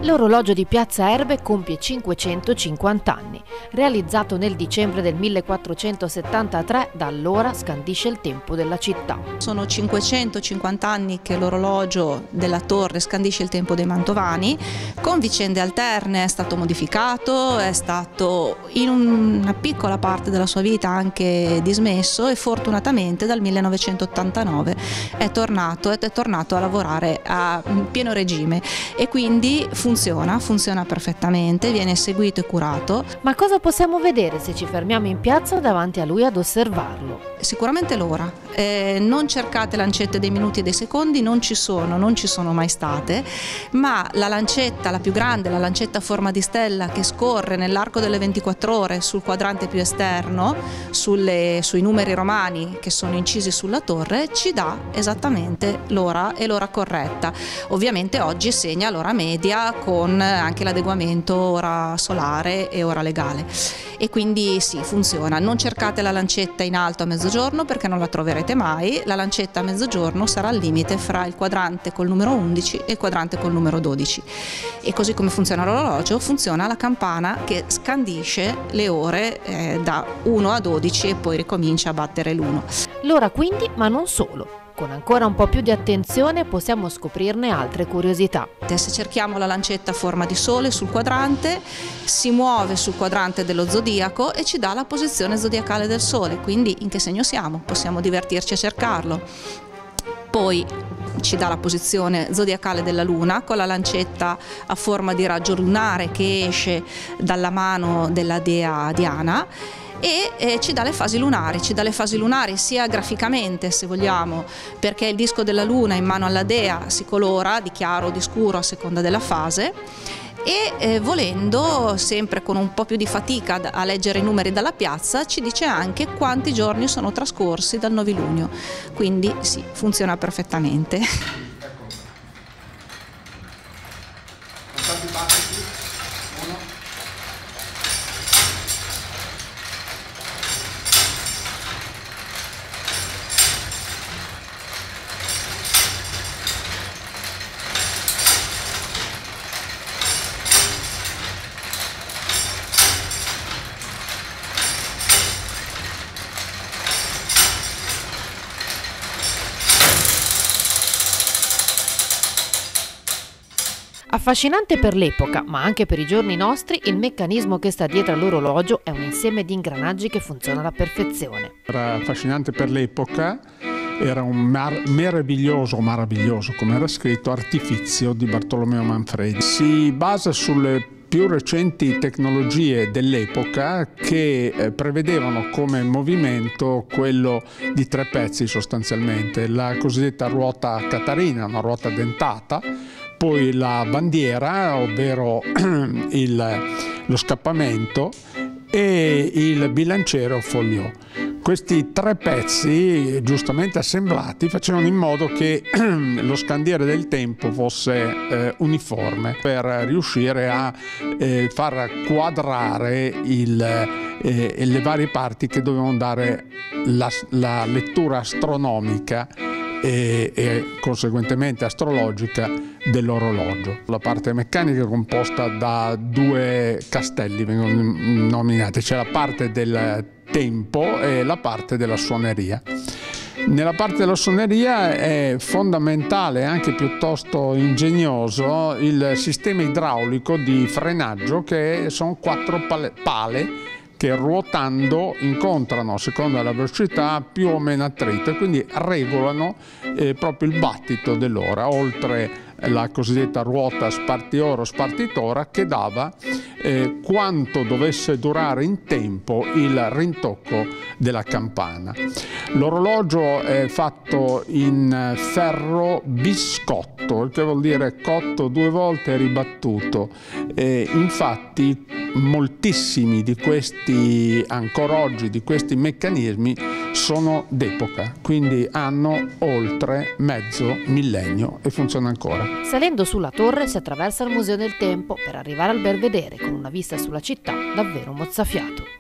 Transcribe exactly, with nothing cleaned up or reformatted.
L'orologio di Piazza Erbe compie cinquecentocinquanta anni. Realizzato nel dicembre del millequattrocentosettantatré, da allora scandisce il tempo della città. Sono cinquecentocinquanta anni che l'orologio della torre scandisce il tempo dei Mantovani. Con vicende alterne è stato modificato, è stato in una piccola parte della sua vita anche dismesso e fortunatamente dal millenovecentottantanove è tornato, è tornato a lavorare a pieno regime e quindi funziona, funziona perfettamente, viene seguito e curato. Ma cosa possiamo vedere se ci fermiamo in piazza davanti a lui ad osservarlo? Sicuramente l'ora. Eh, non cercate lancette dei minuti e dei secondi, non ci sono, non ci sono mai state, ma la lancetta, la più grande, la lancetta a forma di stella che scorre nell'arco delle ventiquattro ore sul quadrante più esterno, sulle, sui numeri romani che sono incisi sulla torre, ci dà esattamente l'ora e l'ora corretta. Ovviamente oggi segna l'ora media con anche l'adeguamento ora solare e ora legale. E quindi sì, funziona. Non cercate la lancetta in alto a mezzogiorno perché non la troverete mai. La lancetta a mezzogiorno sarà al limite fra il quadrante col numero undici e il quadrante col numero dodici. E così come funziona l'orologio, funziona la campana che scandisce le ore eh, da uno a dodici e poi ricomincia a battere l'uno. L'ora quindi, ma non solo. Con ancora un po' più di attenzione possiamo scoprirne altre curiosità. Se cerchiamo la lancetta a forma di sole sul quadrante, si muove sul quadrante dello zodiaco e ci dà la posizione zodiacale del sole, quindi in che segno siamo? Possiamo divertirci a cercarlo. Poi ci dà la posizione zodiacale della luna con la lancetta a forma di raggio lunare che esce dalla mano della dea Diana. E eh, ci dà le fasi lunari, ci dà le fasi lunari sia graficamente se vogliamo, perché il disco della luna in mano alla dea si colora di chiaro o di scuro a seconda della fase e eh, volendo, sempre con un po' più di fatica a leggere i numeri dalla piazza, ci dice anche quanti giorni sono trascorsi dal novilunio, quindi sì, funziona perfettamente. Affascinante per l'epoca, ma anche per i giorni nostri, il meccanismo che sta dietro all'orologio è un insieme di ingranaggi che funziona alla perfezione. Era affascinante per l'epoca, era un mar meraviglioso, meraviglioso, come era scritto, artifizio di Bartolomeo Manfredi. Si basa sulle più recenti tecnologie dell'epoca che eh, prevedevano come movimento quello di tre pezzi sostanzialmente, la cosiddetta ruota catarina, una ruota dentata, poi la bandiera, ovvero il, lo scappamento, e il bilanciere o foglio. Questi tre pezzi, giustamente assemblati, facevano in modo che lo scandiere del tempo fosse eh, uniforme per riuscire a eh, far quadrare il, eh, le varie parti che dovevano dare la, la lettura astronomica E, e conseguentemente astrologica dell'orologio. La parte meccanica è composta da due castelli, vengono nominati, c'è la parte del tempo e la parte della suoneria. Nella parte della suoneria è fondamentale, anche piuttosto ingegnoso, il sistema idraulico di frenaggio, che sono quattro pale, pale che ruotando incontrano a seconda della velocità più o meno attrito e quindi regolano eh, proprio il battito dell'ora, oltre la cosiddetta ruota spartiora o spartitora che dava eh, quanto dovesse durare in tempo il rintocco della campana. L'orologio è fatto in ferro biscotto, il che vuol dire cotto due volte e ribattuto. E infatti moltissimi di questi, ancora oggi, di questi meccanismi sono d'epoca, quindi hanno oltre mezzo millennio e funzionano ancora. Salendo sulla torre si attraversa il Museo del Tempo per arrivare al Belvedere con una vista sulla città davvero mozzafiato.